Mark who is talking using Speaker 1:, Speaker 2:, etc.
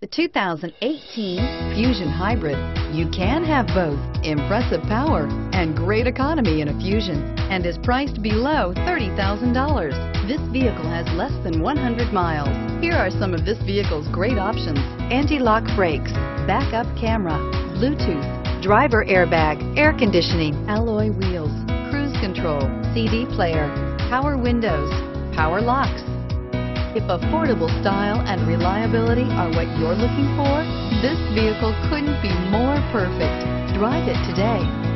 Speaker 1: 2018 Fusion Hybrid. You can have both impressive power and great economy in a Fusion, and is priced below $30,000. This vehicle has less than 100 miles. Here are some of this vehicle's great options: anti-lock brakes, backup camera, Bluetooth, driver airbag, air conditioning, alloy wheels, cruise control, CD player, power windows, power locks. If affordable style and reliability are what you're looking for, this vehicle couldn't be more perfect. Drive it today.